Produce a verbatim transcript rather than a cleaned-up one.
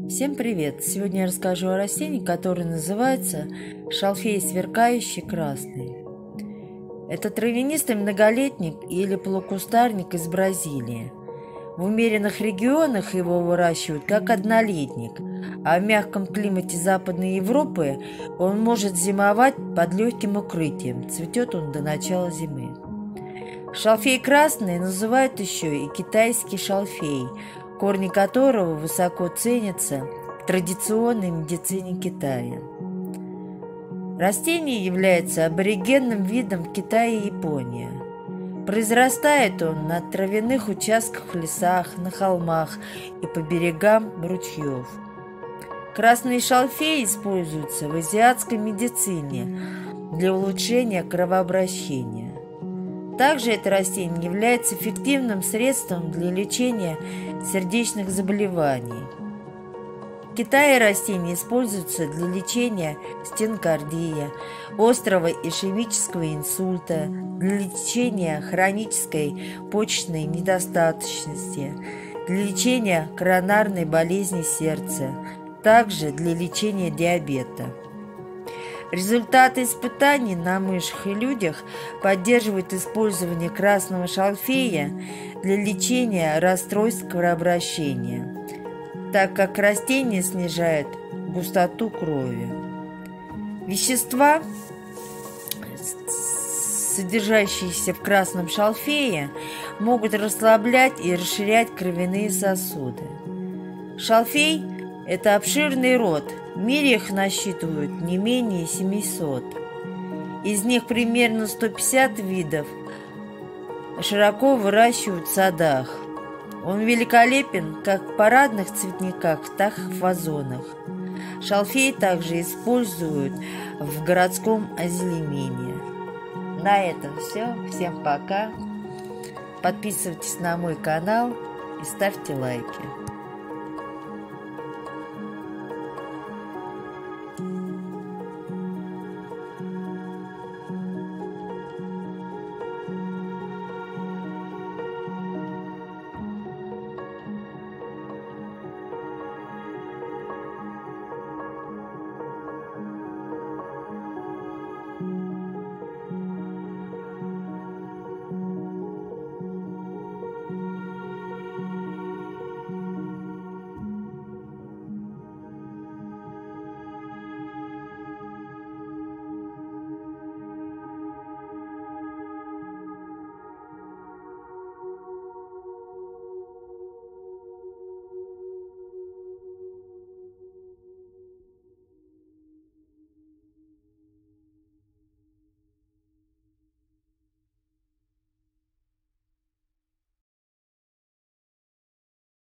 Всем привет! Сегодня я расскажу о растении, которое называется шалфей сверкающий красный. Это травянистый многолетник или полукустарник из Бразилии. В умеренных регионах его выращивают как однолетник, а в мягком климате Западной Европы он может зимовать под легким укрытием. Цветет он до начала зимы. Шалфей красный называют еще и китайский шалфей, корни которого высоко ценятся в традиционной медицине Китая. Растение является аборигенным видом Китая и Японии. Произрастает он на травяных участках в лесах, на холмах и по берегам ручьев. Красный шалфей используется в азиатской медицине для улучшения кровообращения. Также это растение является эффективным средством для лечения сердечных заболеваний. В Китае растение используется для лечения стенокардии, острого ишемического инсульта, для лечения хронической почечной недостаточности, для лечения коронарной болезни сердца, также для лечения диабета. Результаты испытаний на мышах и людях поддерживают использование красного шалфея для лечения расстройств кровообращения, так как растение снижает густоту крови. Вещества, содержащиеся в красном шалфее, могут расслаблять и расширять кровяные сосуды. Шалфей – это обширный род. В мире их насчитывают не менее семисот. Из них примерно сто пятьдесят видов широко выращивают в садах. Он великолепен как в парадных цветниках, так и в вазонах. Шалфей также используют в городском озеленении. На этом все. Всем пока. Подписывайтесь на мой канал и ставьте лайки.